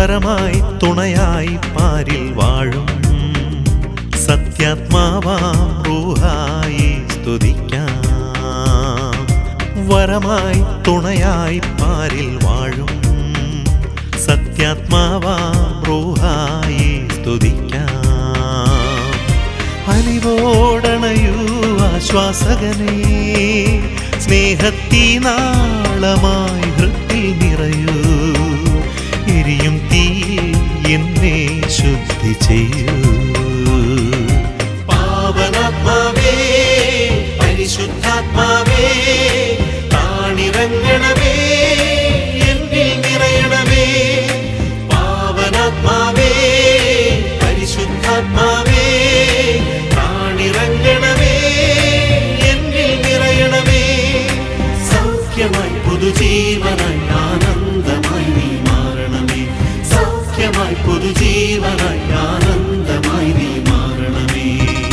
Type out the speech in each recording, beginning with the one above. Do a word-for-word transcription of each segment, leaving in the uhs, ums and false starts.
വരമായി തുണയായി പാരിൽ വാഴും സത്യാത്മാവാം റൂഹായി സ്തുതിക്കാം. വരമായി തുണയായി പാരിൽ വാഴും സത്യാത്മാവാം റൂഹായി സ്തുതിക്കാം. അലിവോടണയൂ ആശ്വാസകനേ, സ്നേഹത്തിനാളമായി ഹൃത്തിൽ നിറയൂ. എരിയും തീ എന്നെ ശുദ്ധി ചെയ്യൂ. പാവനാത്മാവേ പരിശുദ്ധാത്മാവേ താണിറങ്ങണമേ, എന്നിൽ നിറയണമേ. പാവനാത്മാവേ പരിശുദ്ധാത്മാവേ താണിറങ്ങണമേ, എന്നിൽ നിറയണമേ. സൗഖ്യമായി പുതുജീവനായി ആനന്ദമായി നീ മാറണമേ. സൗഖ്യമായി പുതുജീവനായി ആനന്ദമായി നീ മാറണമേ.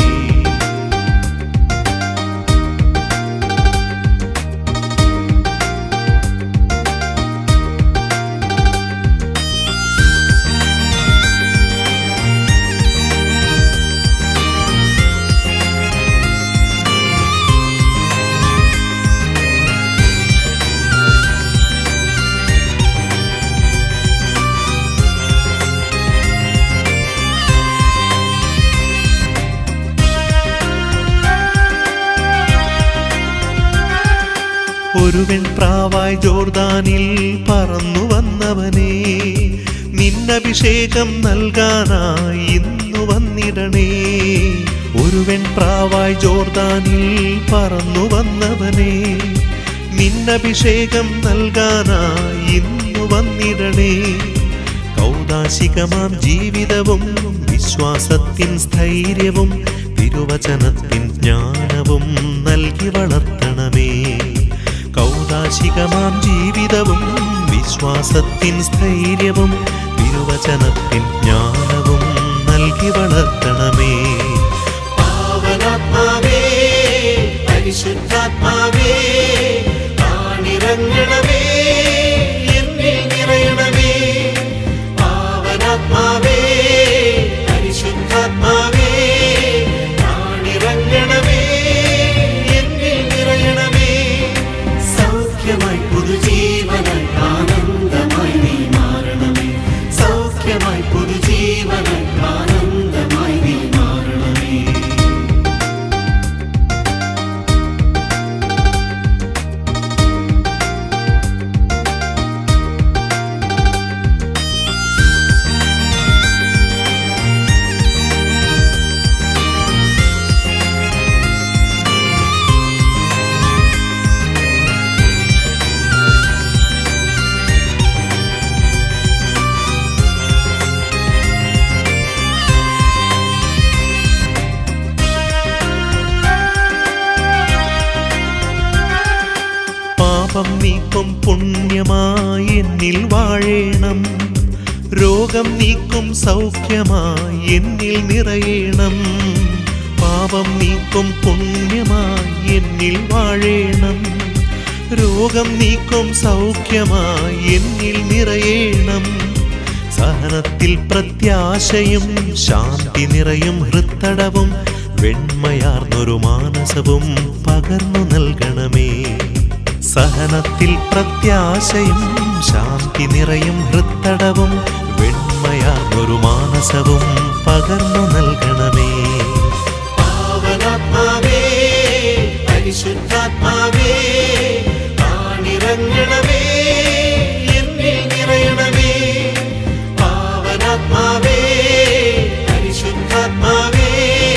ഒരുവൻ പ്രാവായി ജോർദാനിൽ പറന്നു വന്നവനേ, നിന്നഭിഷേകം നൽകാനായി ഇന്നു വന്നിടണേ. ഒരുവൻ പ്രാവായി ജോർദാനിൽ പറന്നു വന്നവനേ, നിന്നഭിഷേകം നൽകാനായി ഇന്നു വന്നിടണേ. കൗദാശികമാം ജീവിതവും വിശ്വാസത്തിൻ സ്ഥൈര്യവും തിരുവചനത്തിൻ ജ്ഞാനവും നൽകി വളർത്തണമേ. കൗദാശികമാം ജീവിതവും വിശ്വാസത്തിൻ സ്ഥൈര്യവും തിരുവചനത്തിൻ ജ്ഞാനവും നൽകി വളർത്തണമേ. പാവനാത്മാവേ പരിശുദ്ധാത്മാവേ താണിറങ്ങണമേ, എന്നിൽ നിറയണമേ. പാവനാത്മാവേ പരിശുദ്ധാത്മാവേ താണിറങ്ങണമേ, എന്നിൽ നിറയണമേ. സൗഖ്യമായി പുതുജീവനായി ആനന്ദമായി നീ മാറണമേ. സൗഖ്യമായി പുതുജീവനായി ആനന്ദമായി നീ മാറണമേ. പാപം നീക്കും പുണ്യമായി എന്നിൽ വാഴേണം. രോഗം നീക്കും സൗഖ്യമായി എന്നിൽ നിറയണം. പാപം നീക്കും പുണ്യമായി എന്നിൽ വാഴേണം. രോഗം നീക്കും സൗഖ്യമായി എന്നിൽ നിറയണം. സഹനത്തിൽ പ്രത്യാശയും ശാന്തി നിറയും ഹൃത്തടവും വെണ്മയാർന്നൊരു മാനസവും പകർന്നു നൽകണമേ. സഹനത്തിൽ പ്രത്യാശയും ശാന്തി നിറയും ഹൃത്തടവും വെണ്മയാർന്നൊരു മാനസവും പകർന്നു നൽകണമേ. പാവനാത്മാവേ പരിശുദ്ധാത്മാവേ താണിറങ്ങണമേ, എന്നിൽ നിറയണമേ. പാവനാത്മാവേ പരിശുദ്ധാത്മാവേ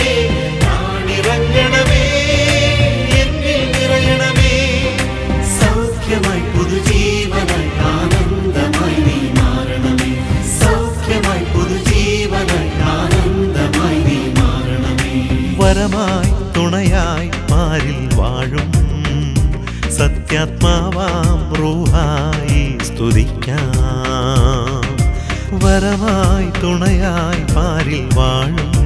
താണിറങ്ങണമേ, എന്നിൽ നിറയണമേ. സൗഖ്യമായി പുതുജീവനായി ആനന്ദമായി നീ മാറണമേ. സൗഖ്യമായി പുതുജീവനായി ആനന്ദമായി നീ മാറണമേ. വരമായി തുണയായി പാരിൽ വാഴും സത്യാത്മാവാം റൂഹായി സ്തുതിക്കാം. വരമായി തുണയായി പാരിൽ വാഴും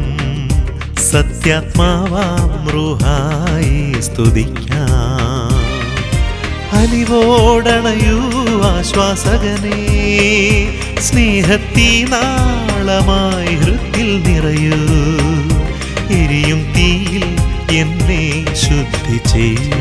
സത്യാത്മാവാം റൂഹായി സ്തുതിക്കാം. അലിവോടണയൂ ആശ്വാസകനേ, സ്നേഹത്തീ നാളമായി ഹൃത്തിൽ നിറയൂ. എരിയും തീയിൽ എന്നെ ശുദ്ധി ചെയ്യൂ.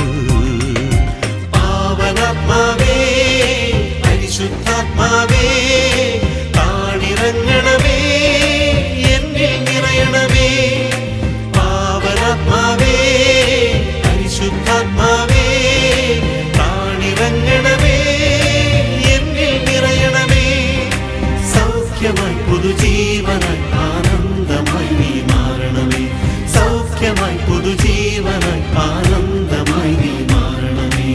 പാവനാത്മാവേ പരിശുദ്ധാത്മാവേ താണിറങ്ങണമേ എന്നിൽ നിറയണമേ. പാവനാത്മാവേ പരിശുദ്ധാത്മാവേ താണിറങ്ങണമേ എന്നിൽ നിറയണമേ. സൗഖ്യമായി പുതുജീവനായി ആനന്ദമായി നീ മാറണമേ. സൗഖ്യമായി പുതുജീവനായി ആനന്ദമായി നീ മാറണമേ.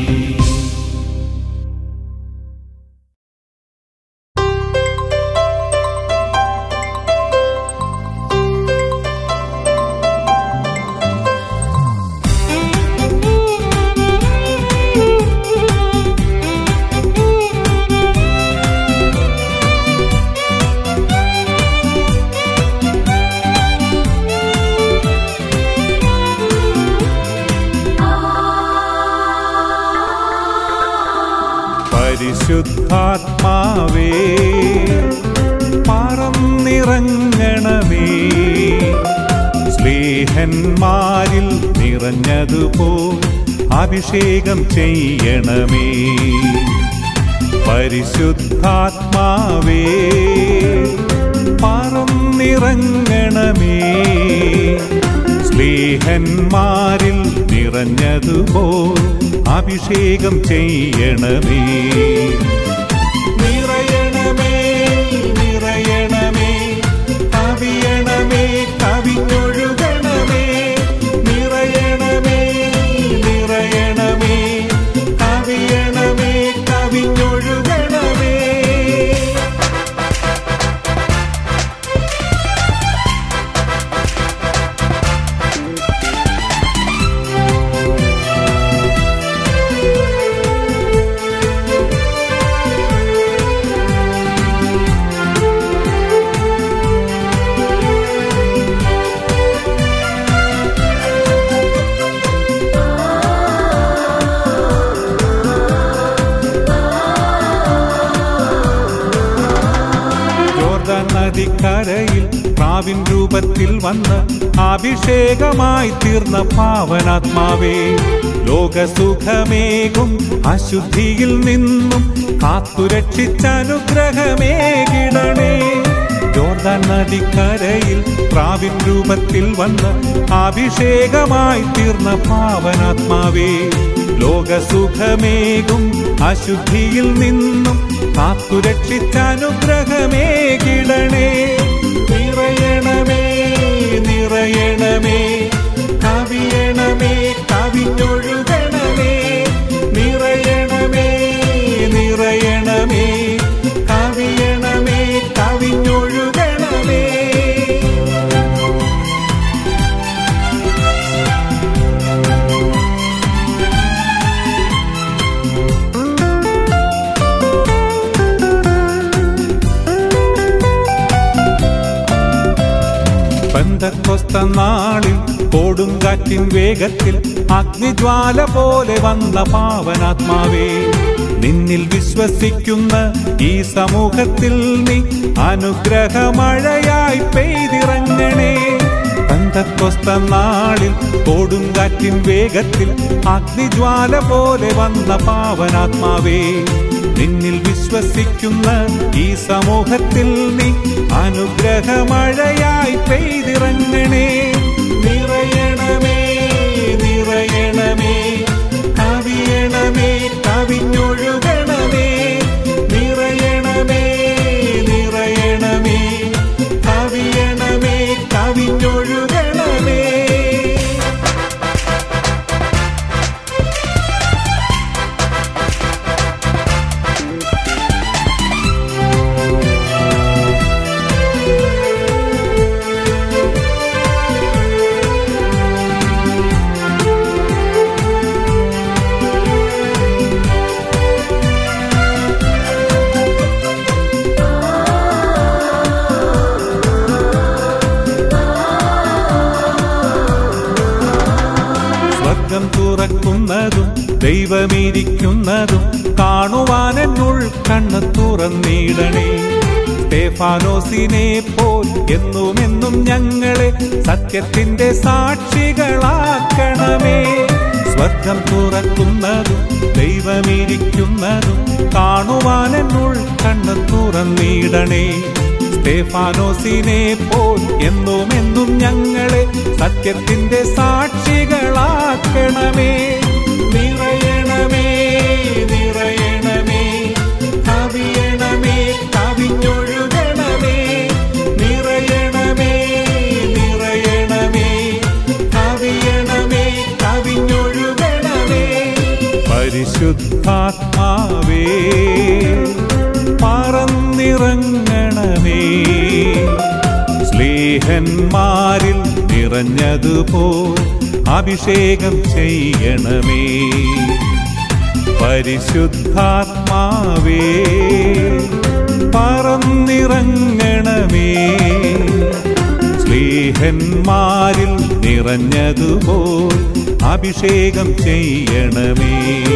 പരിശുദ്ധാത്മാവേ പറന്നിറങ്ങണമേ. സ്നേഹന്മാരിൽ നിറഞ്ഞതുപോ അഭിഷേകം ചെയ്യണമേ. പരിശുദ്ധാത്മാവേ പറന്നിറങ്ങണമേ. സ്നേഹന്മാരിൽ നിറഞ്ഞതുപോ അഭിഷേകം ചെയ്യണമേ. നിറയണമേ നിറയണമേ കവിയണമേ കവിഞ്ഞൊഴുകണമേ. നിറയണമേ നിറയണമേ കവിയണമേ കവിഞ്ഞൊഴുകണമേ. നദിക്കരയിൽ പ്രാവിൻ രൂപത്തിൽ വന്ന് അഭിഷേകമായി തീർന്ന പാവനാത്മാവേ, ലോകസുഖമേകും അശുദ്ധിയിൽ നിന്നും കാത്തുരക്ഷിച്ചനുഗ്രഹമേകിടണേ. ജോർദാൻ നദിക്കരയിൽ പ്രാവിൻ രൂപത്തിൽ വന്ന് അഭിഷേകമായി തീർന്ന പാവനാത്മാവേ, ലോകസുഖമേകും അശുദ്ധിയിൽ നിന്നും കാത്തുരക്ഷിച്ചനുഗ്രഹമേകിടണേ. നിറയണമേ നിറയണമേ കവിയണമേ കവിഞ്ഞൊഴുകണമേ. നിറയണമേ നിറയണമേ കവിയണമേ കവിഞ്ഞൊഴുകണമേ. പെന്തക്കോസ്ത നാളിൽ കൊടുങ്കാറ്റിൻ വേഗത്തിൽ അഗ്നിജ്വാല പോലെ വന്ന പാവനാത്മാവേ, നിന്നിൽ വിശ്വസിക്കുന്ന ഈ സമൂഹത്തിൽ നീ അനുഗ്രഹമഴയായി പെയ്തിറങ്ങണേ. പെന്തക്കോസ്ത നാളിൽ കൊടുങ്കാറ്റിൻ വേഗത്തിൽ അഗ്നിജ്വാല പോലെ വന്ന പാവനാത്മാവേ, നിന്നിൽ വിശ്വസിക്കുന്ന ഈ സമൂഹത്തിൽ നീ അനുഗ്രഹമഴയായി പെയ്തിറങ്ങണേ. നിറയണമേ നിറയണമേ കവിയണമേ കവിഞ്ഞൊഴുകണമേ. നിറയണമേ നിറയണമേ കവിയണമേ കവിഞ്ഞൊഴുകണമേ. തുറക്കുന്നതും ദൈവമിരിക്കുന്നതും കാണുവാൻ എന്നുൾ കണ്ണ് തുറന്നിടണേ. സ്തേഫാനോസിനെ പോൽ എന്നുമെന്നും ഞങ്ങളെ സത്യത്തിന്റെ സാക്ഷികളാക്കണമേ. സ്വർഗം തുറക്കുന്നതും ദൈവമിരിക്കുന്നതും കാണുവാനെന്നുൾ കണ്ണ് തുറന്നിടണേ. സ്തേഫാനോസിനെ പോൽ എന്നുമെന്നും ഞങ്ങളെ സത്യത്തിന്റെ സാക്ഷികളാക്കണമേ. നിറയണമേ നിറയണമേ കവിയണമേ കവിഞ്ഞൊഴുകണമേ. നിറയണമേ നിറയണമേ കവിയണമേ കവിഞ്ഞൊഴുകണമേ. പരിശുദ്ധാത്മാവേ പറന്നിറങ്ങണമേ. സ്ലേഹന്മാരിൽ നിറഞ്ഞതുപോൽ അഭിഷേകം ചെയ്യണമേ. പരിശുദ്ധാത്മാവേ പറന്നിറങ്ങണമേ. സ്ലേഹന്മാരിൽ നിറഞ്ഞതുപോൽ അഭിഷേകം ചെയ്യണമേ.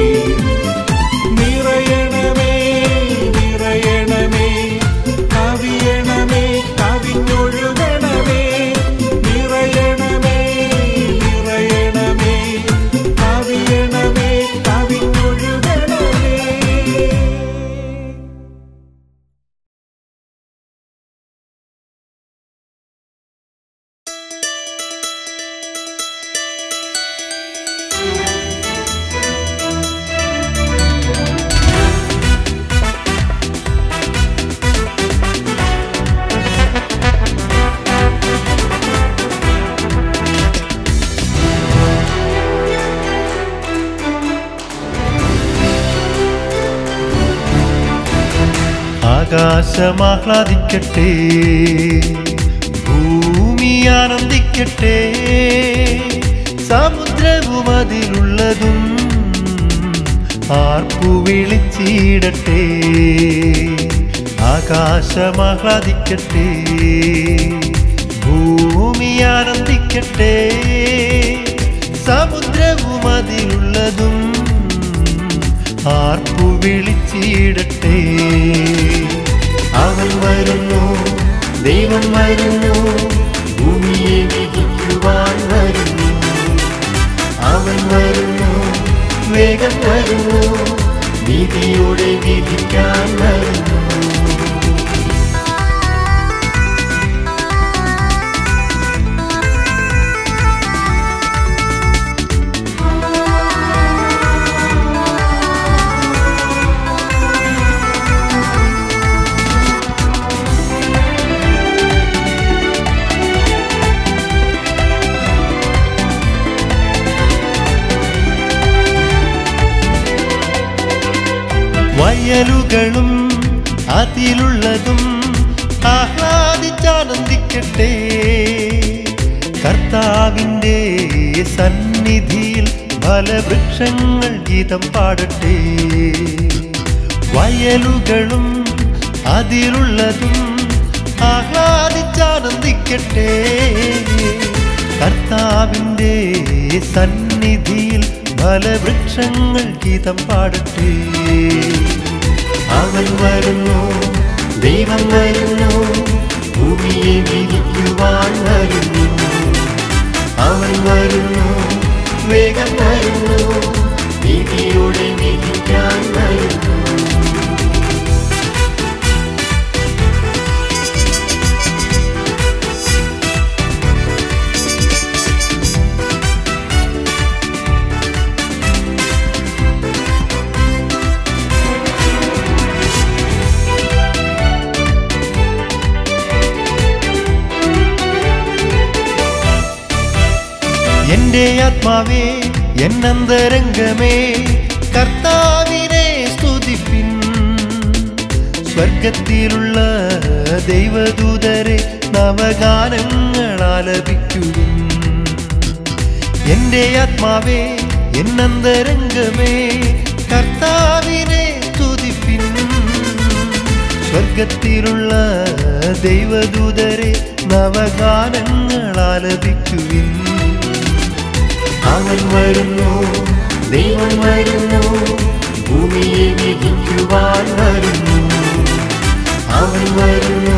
നിറയണമേ നിറയണമേ കവിയണമേ കവിഞ്ഞൊഴുകണമേ. നിറയണമേ നിറയണമേ കവിയണമേ കവിഞ്ഞൊഴുകണമേ. ആകാശമാഹ്ലാദിക്കട്ടെ, ഭൂമി ആനന്ദിക്കട്ടെ, സമുദ്രവും അതിലുള്ളതും ആർപ്പു വിളിച്ചിടട്ടെ. ആകാശമാഹ്ലാദിക്കട്ടെ, ഭൂമി ആനന്ദിക്കട്ടെ, സമുദ്രവും അതിലുള്ളതും ആർപ്പു വിളിച്ചിടട്ടെ. അവൻ വരുന്നു, ദൈവം വരുന്നു, ഭൂമിയെ വിധിക്കുവാൻ വരുന്നു. അവൻ വരുന്നു, വേഗം വരുന്നു, നീതിയോടെ വിധിക്കാൻ വരുന്നു. വയലുകളും അതിലുള്ളതും ആഹ്ലാദിച്ചാനന്ദിക്കട്ടെ. കർത്താവിൻ്റെ സന്നിധിയിൽ ഫലവൃക്ഷങ്ങൾ ഗീതം പാടട്ടെ. വയലുകളും അതിലുള്ളതും ആഹ്ലാദിച്ചാനന്ദിക്കട്ടെ. കർത്താവിൻ്റെ സന്നിധിയിൽ ഫലവൃക്ഷങ്ങൾ ഗീതം പാടട്ടെ. അവൻ വരുന്നു, ദൈവം വരുന്നു, ഭൂമിയെ വിധിക്കുവാൻ വരുന്നു. അവൻ വരുന്നു, വേഗം വരുന്നു, നീതിയോടെ വിധിക്കാൻ വരുന്നു. എന്റെ ആത്മാവേ, എന്നന്തരംഗമേ, കർത്താവിനെ സ്തുതിപ്പിൻ. സ്വർഗത്തിലുള്ള ദൈവദൂതരെ നവഗാനങ്ങൾ ആലപിക്കുവിൻ. എന്റെ ആത്മാവേ, എന്നന്തരംഗമേ, കർത്താവിനെ സ്തുതിപ്പിൻ. സ്വർഗത്തിലുള്ള ദൈവദൂതരെ നവഗാനങ്ങൾ ആലപിക്കുവിൻ. അവൻ വരുന്നു, ദൈവം വരുന്നു, ഭൂമിയെ വിധിക്കുവാൻ വരുന്നു. അവൻ വരുന്നു,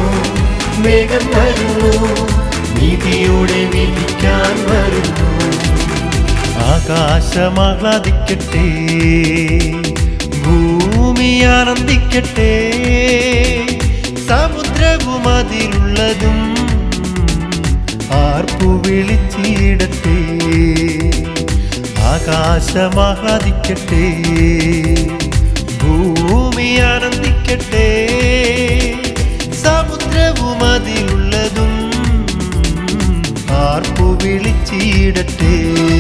വേഗം വരുന്നു, നീതിയോടെ വിധിക്കാൻ വരുന്നു. ആകാശമാഹ്ലാദിക്കട്ടെ, ഭൂമി ആനന്ദിക്കട്ടെ, സമുദ്രവും അതിലുള്ളതും ആർപ്പു വിളിച്ചിടട്ടെ. ആകാശമാഹ്ലാദിക്കട്ടെ, ഭൂമി ആനന്ദിക്കട്ടെ, സമുദ്രവും അതിലുള്ളതും ആർപ്പു വിളിച്ചിടട്ടെ.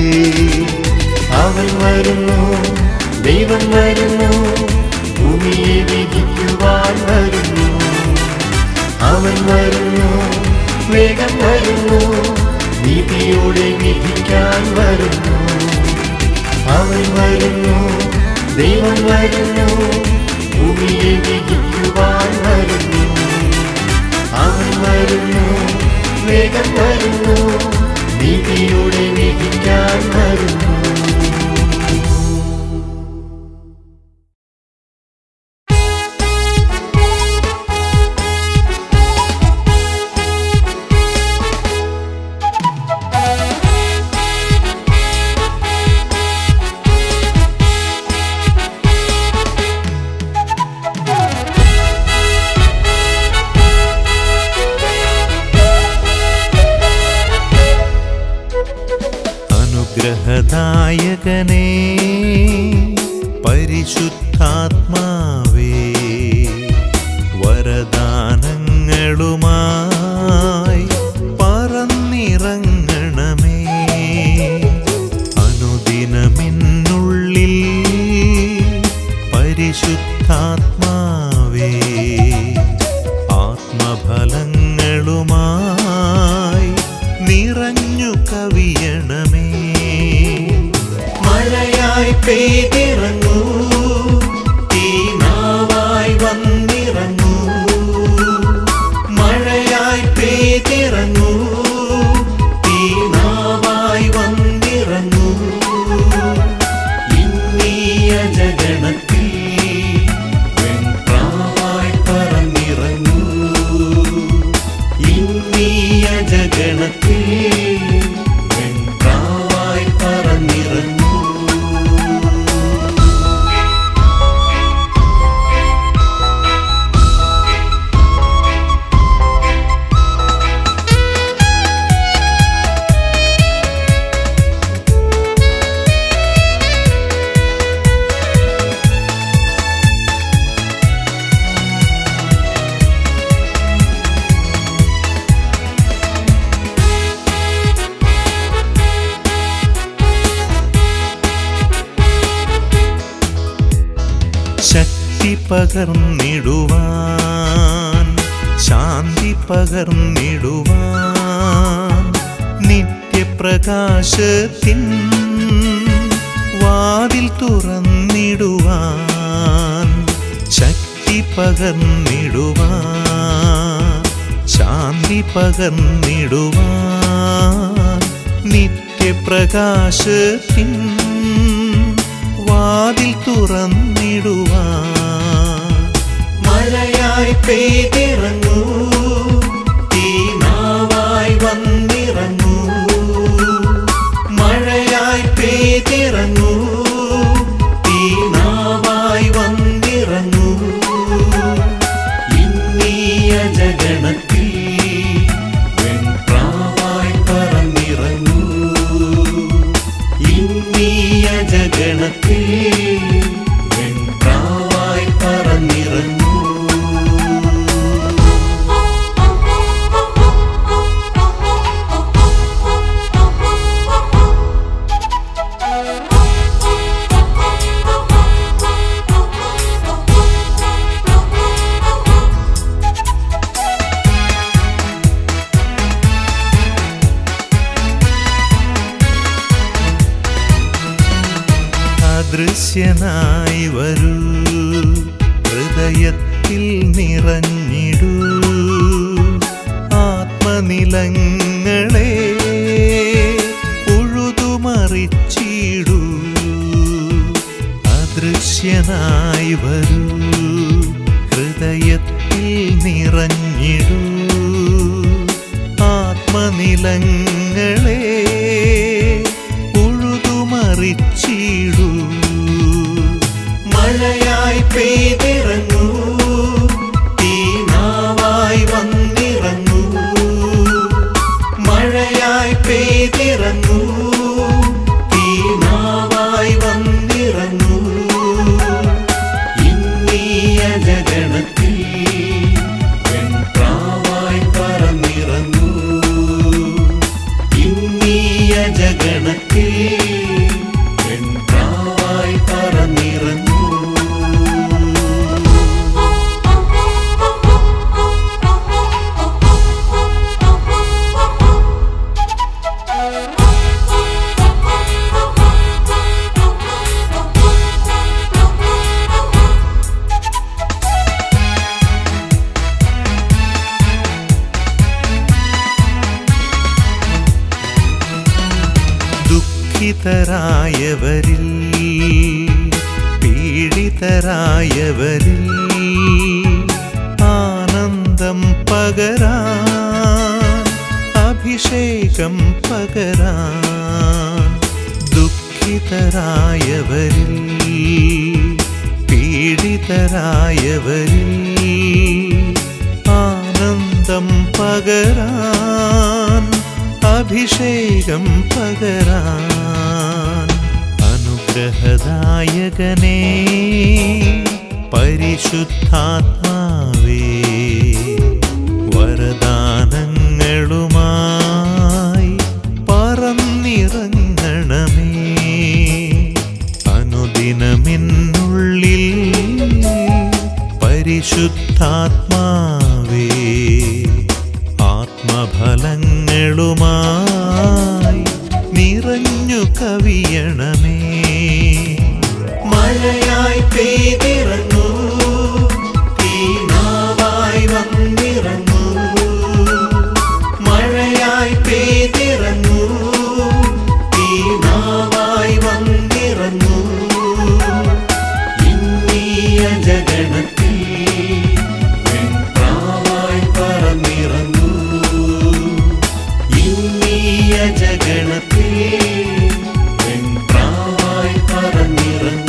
അവൻ വരുന്നു, ദൈവം വരുന്നു, ഭൂമിയെ വിധിക്കുവാൻ വരുന്നു. അവൻ വരുന്നു, വേഗം വരുന്നു, നീതിയോടെ വിധിക്കാൻ വരുന്നു. അവൻ വരുന്നു, ദൈവം വരുന്നു, ഭൂമിയെ വിധിക്കുവാൻ വരുന്നു. അവൻ വരുന്നു, വേഗം വരുന്നു, നീതിയോടെ വിധിക്കാൻ വരുന്നു. അനുഗ്രഹദായകനേ, പരിശുദ്ധാത്മാവേ, വരദാനങ്ങളുമായി പറന്നിറങ്ങണമേ. അനുദിനമെന്നുള്ളിൽ പരിശുദ്ധാത്മാവേ, ആത്മഫലങ്ങളുമായി നിറഞ്ഞു കവിയണമേ. മഴയായി പെയ്തിറങ്ങൂ, തീനാവായി വന്നിറങ്ങൂ. മഴയായി പെയ്തിറങ്ങൂ, തീനാവായി വന്നിറങ്ങൂ. ഇന്നീയ ജഗണത്തിൽ വെൺപ്രാവായി പറന്നിറങ്ങൂ. ഇന്നീയ ജഗണത്തിൽ വെൺപ്രാവായി പറന്നിറങ്ങൂ. ശക്തി പകർന്നിടുവാൻ, ശാന്തി പകർന്നിടുവാൻ, നിത്യപ്രകാശത്തിൻ വാതിൽ തുറന്നിടുവാൻ. ശക്തി പകർന്നിടുവാൻ, ശാന്തി പകർന്നിടുവാൻ, നിത്യപ്രകാശത്തിൻ വാതിൽ തുറന്നിടുവാൻ. മഴയായി പെയ്തിറങ്ങൂ, തീനാവായി വന്നിറങ്ങൂ. മഴയായി പെയ്തിറങ്ങൂ, തീനാവായി വന്നിറങ്ങൂ. ഇന്നീയ ജഗണത്തിൽ വെൺപ്രാവായി പറന്നിറങ്ങൂ. ഇന്നീയ ജഗണത്തിൽ വെൺപ്രാവായി പറന്നിറങ്ങൂ. അദൃശ്യനായി വരൂ, ഹൃദയത്തിൽ നിറഞ്ഞിടൂ. ആത്മനിലങ്ങളെ ഉഴുതുമറിച്ചിടൂ. അദൃശ്യനായി വരൂ, ഹൃദയത്തിൽ നിറഞ്ഞിടൂ. ഭൂനിലങ്ങളെ ഉഴുതുമറിച്ചിടൂ. മഴയായി പെയ്തിറങ്ങൂ, തീനാവായി വന്നിറങ്ങൂ. മഴയായി പെയ്തിറങ്ങൂ, തീനാവായി വന്നിറങ്ങൂ. ഇന്നീയ ജഗണത്തിൽ വെൺപ്രാവായി പറന്നിറങ്ങൂ. ഇന്നീയ ജഗണത്തിൽ വെൺപ്രാവായി പറന്നിറങ്ങൂ. ദുഃഖിതരായവരിൽ പീഡിതരായവരിൽ ആനന്ദം പകരാൻ അഭിഷേകം പകരാൻ. ദുഃഖിതരായവരിൽ പീഡിതരായവരിൽ ആനന്ദം പകരാൻ അഭിഷേകം പകരാൻ. അനുഗ്രഹദായകനേ പരിശുദ്ധാത്മാവേ, വരദാനങ്ങളുമായി പറന്നിറങ്ങണമേ. അനുദിനമെന്നുള്ളിൽ പരിശുദ്ധാത്മാവേ, ആത്മഫലങ്ങളുമായി നിറഞ്ഞു കവിയണമേ. മഴയായി പെയ്തിറങ്ങൂ, തീനാവായി വന്നിറങ്ങൂ. മഴയായി പെയ്തിറങ്ങൂ, തീനാവായി വന്നിറങ്ങൂ. ഇന്നീയ ജഗണത്തിൽ വെൺപ്രാവായി പറന്നിറങ്ങൂ. ഇന്നീയ ജഗണത്തിൽ വെൺപ്രാവായി പറന്നിറങ്ങൂ.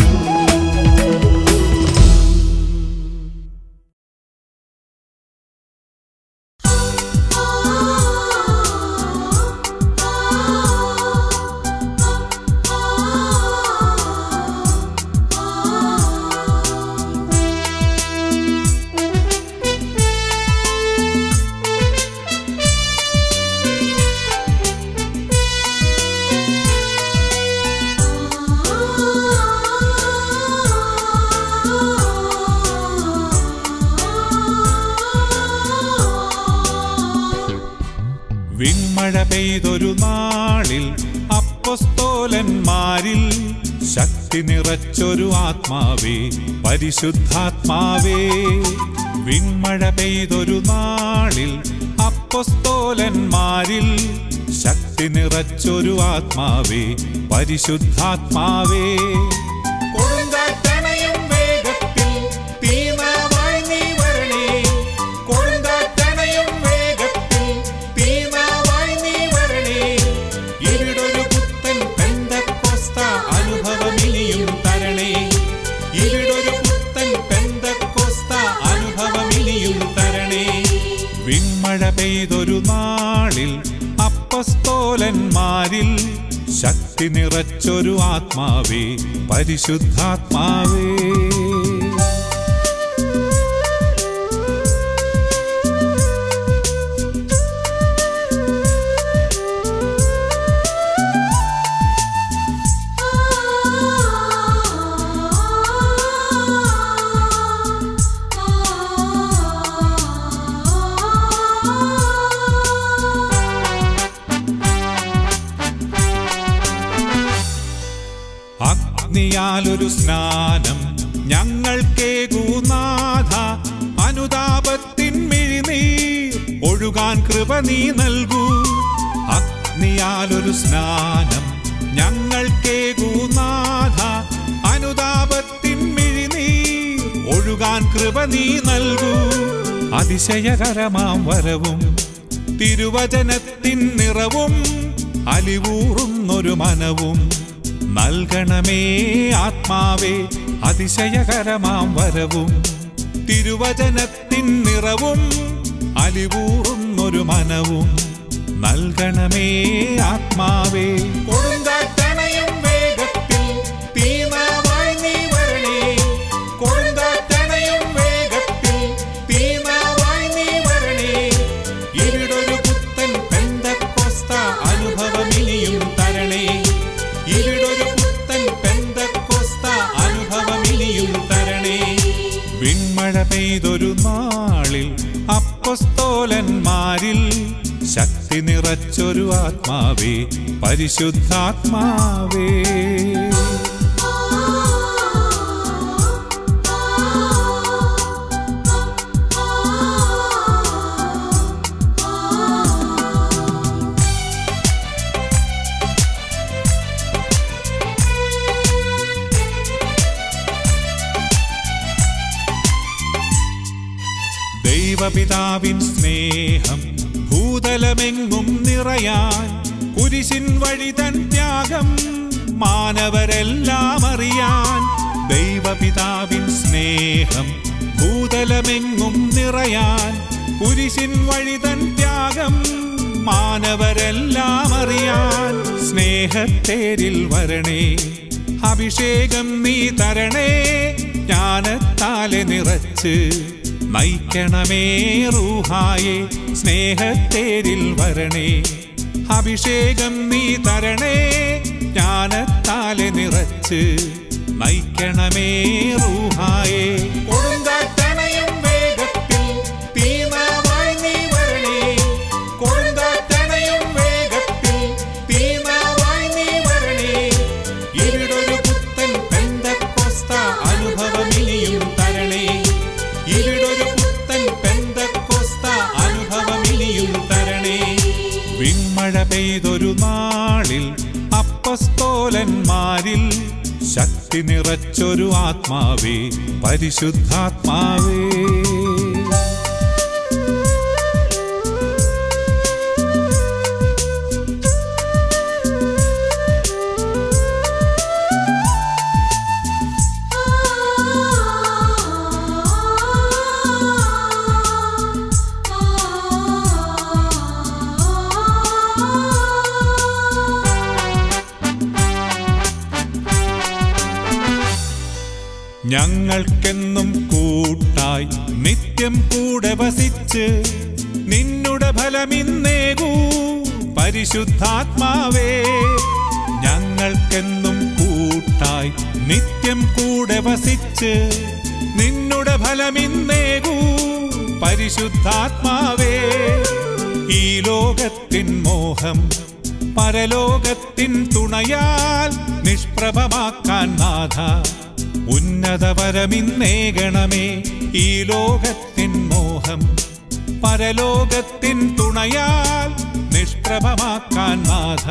വിൺമഴ പെയ്തൊരു നാളിൽ അപ്പൊസ്തോലന്മാരിൽ ശക്തി നിറച്ചൊരു ആത്മാവേ, പരിശുദ്ധാത്മാവേ. വിൺമഴ പെയ്തൊരു നാളിൽ അപ്പൊസ്തോലന്മാരിൽ ശക്തി നിറച്ചൊരു ആത്മാവേ, പരിശുദ്ധാത്മാവേ. കൊടുങ്കാറ്റണയും വേഗത്തിൽ തീനാവായി നീ വരണേ. കൊടുങ്കാറ്റണയും വേഗത്തിൽ തീനാവായി നീ വരണേ. ഇവിടൊരു പുത്തൻ പെന്തക്കോസ്ത അനുഭവമിനിയും തരണേ. ഇവിടൊരു പുത്തൻ പെന്തക്കോസ്ത അനുഭവമിനിയും തരണേ. വിൺമഴ പെയ്തൊരു നാളിൽ അപ്പൊസ്തോലന്മാരിൽ ശക്തി നിറച്ചൊരു ആത്മാവേ, പരിശുദ്ധാത്മാവേ. അഗ്നിയാലൊരു സ്നാനം ഞങ്ങൾക്കേകൂ നാഥ. അനുതാപത്തിൻ മിഴിനീർ ഒഴുകാൻ കൃപ നീ നൽകൂ. അഗ്നിയാലൊരു സ്നാനം ഞങ്ങൾക്കേകൂ നാഥ. അനുതാപത്തിൻ മിഴിനീർ ഒഴുകാൻ കൃപ നീ നൽകൂ. അതിശയകരമാം വരവും തിരുവചനത്തിൻ നിറവും അലിവൂറുന്നൊരു മനവും നൽകണമേ ആത്മാവേ അതിശയകരമാം വരവും. തിരുവചനത്തിൻ നിറവും അലിവൂറുന്നൊരു മനവും നൽകണമേ ആത്മാവേ. കൊടുങ്കാറ്റണയും വേഗത്തിൽ തീനാവായി നീ വരണേ. കൊടുങ്കാറ്റണയും വേഗത്തിൽ തീനാവായി നീ വരണേ. ഇവിടൊരു പുത്തൻ പെന്തക്കോസ്ത അനുഭവമിനിയും തരണേ. ഇവിടൊരു പുത്തൻ പെന്തക്കോസ്ത അനുഭവമിനിയും തരണേ. വിൺമഴ പെയ്തൊരു നാളിൽ അപ്പൊസ്തോലന്മാരിൽ ശക്തി നിറച്ചൊരു ആത്മാവേ പരിശുദ്ധാത്മാവേ. ദൈവപിതാവിൻ സ്നേഹം ഭൂതലമെങ്ങും നിറയാൻ കുരിശിൻ വഴി തൻ ത്യാഗം മാനവരെല്ലാം അറിയാൻ. ദൈവപിതാവിൻ സ്നേഹം ഭൂതലമെങ്ങും നിറയാൻ കുരിശിൻ വഴി തൻ ത്യാഗം മാനവരെല്ലാം അറിയാൻ. സ്നേഹത്തേരിൽ വരണേ അഭിഷേകം നീ തരണേ. ജ്ഞാനത്താലെ നിറച്ച് നയിക്കണമേ റൂഹായേ. സ്നേഹത്തേരിൽ വരണേ അഭിഷേകം നീ തരണേ. ജ്ഞാനത്താലെ നിറച്ച് നയിക്കണമേ റൂഹായേ. കൊടുങ്കാറ്റണയും വേഗത്തിൽ തീനാവായി നീ വരണേ. കൊടുങ്കാറ്റണയും വേഗത്തിൽ തീനാവായി നീ വരണേ. ഇവിടൊരു പുത്തൻ പെന്തക്കോസ്ത അനുഭവമിനിയും തരണേ. ഇവിടൊരു പുത്തൻ പെന്തക്കോസ്ത അനുഭവമിനിയും തരണേ. വിൺമഴ പെയ്തൊരു നാളിൽ അപ്പൊസ്തോലന്മാരിൽ ശക്തി നിറച്ചൊരു ആത്മാവേ പരിശുദ്ധാത്മാവേ. ഞങ്ങൾക്കെന്നും കൂട്ടായി നിത്യം കൂടെ വസിച്ച് നിന്നുടെ ഫലമിന്നേകൂ പരിശുദ്ധാത്മാവേ. ഞങ്ങൾക്കെന്നും കൂട്ടായി നിത്യം കൂടെ വസിച്ച് നിന്നുടെ ഫലമിന്നേകൂ പരിശുദ്ധാത്മാവേ. ഈ ലോകത്തിൻ മോഹം പരലോകത്തിൻ തുണയാൽ നിഷ്പ്രഭമാക്കാൻ നാഥ ഉന്നതവരമിന്നേകണമേ. ഈ ലോകത്തിൻ മോഹം പരലോകത്തിൻ തുണയാൽ നിഷ്പ്രഭമാക്കാൻ നാഥ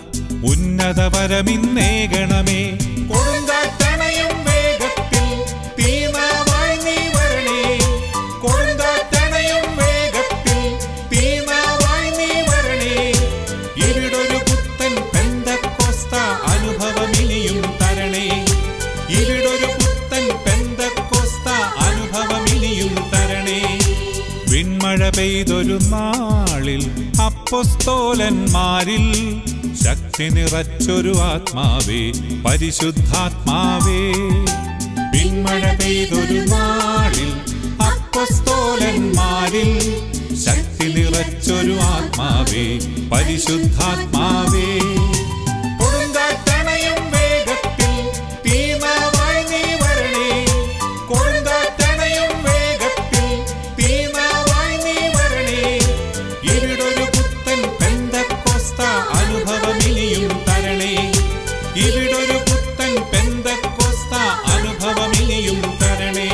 ഉന്നതവരമിന്നേകണമേ. കൊടുങ്കാറ്റണയും വേഗത്തിൽ തീനാവായി നീ വരണേ. കൊടുങ്കാറ്റണയും വേഗത്തിൽ തീനാവായി നീ വരണേ. ഇവിടൊരു പുത്തൻ പെന്തക്കോസ്ത അനുഭവമിനിയും തരണേ. ഇവിടൊരു പുത്തൻ പെന്തക്കോസ്ത അനുഭവമിനിയും തരണേ. വിൺമഴ പെയ്തൊരു നാളിൽ അപ്പൊസ്തോലന്മാരിൽ ശക്തി നിറച്ചൊരു ആത്മാവേ പരിശുദ്ധാത്മാവേ. വിൺമഴ പെയ്തൊരു നാളിൽ അപ്പൊസ്തോലന്മാരിൽ ശക്തി നിറച്ചൊരു ആത്മാവേ പരിശുദ്ധാത്മാവേ. കൊടുങ്കാറ്റണയും വേഗത്തിൽ തീനാവായി നീ വരണേ. കൊടുങ്കാറ്റണയും വേഗത്തിൽ തീനാവായി നീ വരണേ. ഇവിടൊരു പുത്തൻ പെന്തക്കോസ്ത അനുഭവമിനിയും തരണേ. ഇവിടൊരു പുത്തൻ പെന്തക്കോസ്ത അനുഭവമിനിയും തരണേ.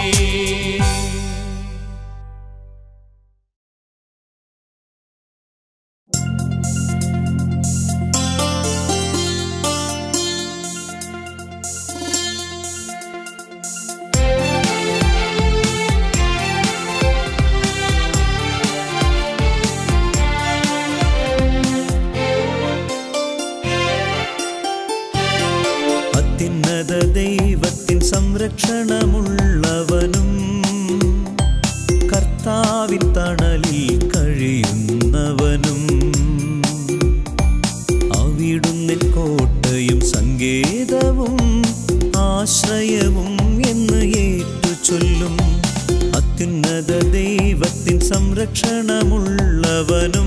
കഴിയുന്നവനും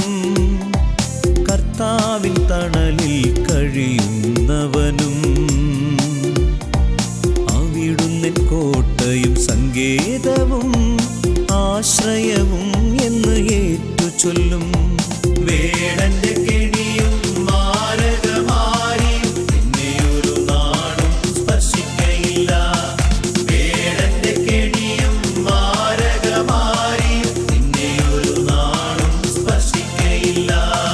കർത്താവിൻ തണലിൽ കഴിയുന്നവനും അവിടുന്ന് കോട്ടയും സങ്കേതവും ആശ്രയവും എന്ന് ഏറ്റു ചൊല്ലും. വേടന്റെ കെണിയും മാരകമാരിയും നിന്നെ ഒരു നാടും സ്പർശിക്കയില്ല. വേടന്റെ കെണിയും മാരകമാരിയും നിന്നെ ഒരു നാടും സ്പർശിക്കയില്ല.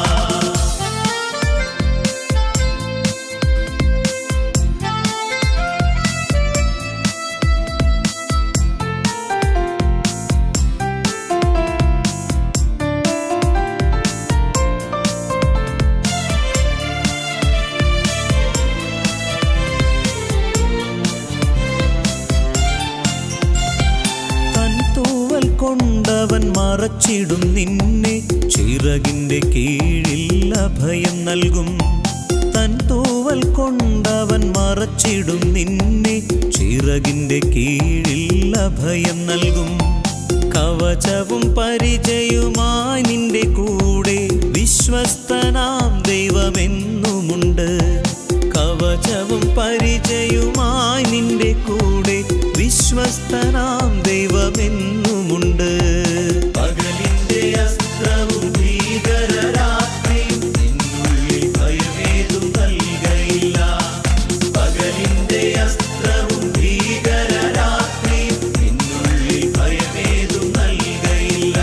കൊണ്ടവൻ മറച്ചിടും നിന്നെ, ചിറകിന്റെ കീഴിൽ അഭയം നൽകും. തൻ തൂവൽ കൊണ്ടവൻ മറച്ചിടും നിന്നെ, ചിറകിന്റെ കീഴിൽ അഭയം നൽകും. കവചവും പരിചയുമായി നിന്റെ കൂടെ വിശ്വസ്തനാം ദൈവമെന്നുമുണ്ട്. കവചവും പരിചയുമായി നിന്റെ കൂടെ വിശ്വസ്തനാം ദൈവമെന്നുമുണ്ട്. പകലിന്റെ അസ്ത്രവും ഭീകരരാത്രിയും നിന്നുള്ളിൽ ഭയമേതും നൽകയില്ല. പകലിന്റെ അസ്ത്രവും ഭീകരരാത്രിയും നിന്നുള്ളിൽ ഭയമേതും നൽകയില്ല.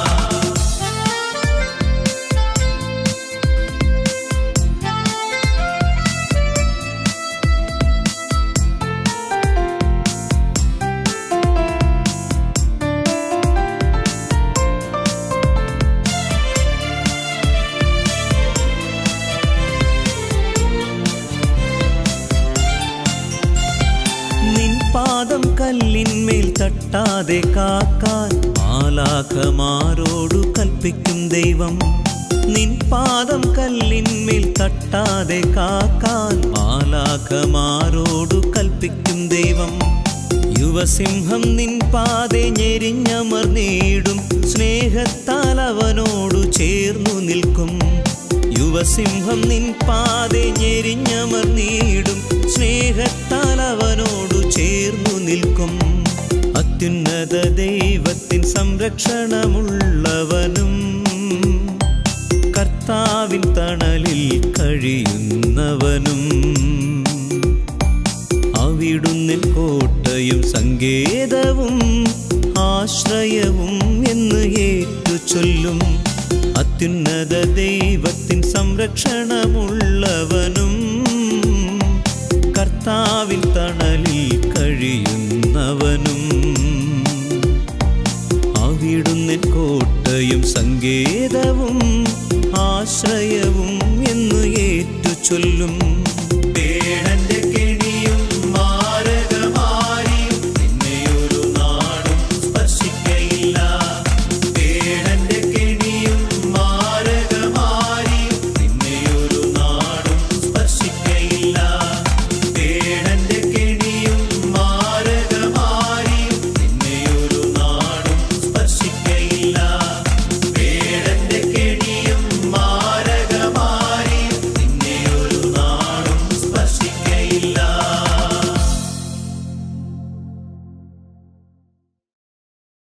പാദം കല്ലിന്മേൽ തട്ടാതെ കാക്കാൻ മാലാഖമാരോടു കൽപ്പിക്കും ദൈവം. നിൻ പാദം കല്ലിന്മേൽ തട്ടാതെ കാക്കാൻ മാലാഖമാരോടു കൽപ്പിക്കും ദൈവം. യുവസിംഹം നിൻ പാതെ ഞെരിഞ്ഞമർന്നിടും, സ്നേഹത്താൽ അവനോടു ചേർന്നു നിൽക്കും. യുവസിംഹം നിൻ പാതെ ഞെരിഞ്ഞമർന്നിടും, സ്നേഹത്താൽ അവനോടു ചേർന്നു നിൽക്കും. അത്യുന്നത ദൈവത്തിൻ സംരക്ഷണമുള്ളവനും കർത്താവിൻ തണലിൽ കഴിയുന്നവനും അവിടുന്ന് കോട്ടയും സങ്കേതവും ആശ്രയവും എന്ന് ഏറ്റു ചൊല്ലും. അത്യുന്നത ദൈവത്തിൻ സംരക്ഷണമുള്ളവനും കർത്താവിൻ തണലിൽ കഴിയുന്നവനും അവിടുന്ന് കോട്ടയും സങ്കേതവും ആശ്രയവും എന്ന് ഏറ്റു ചൊല്ലും.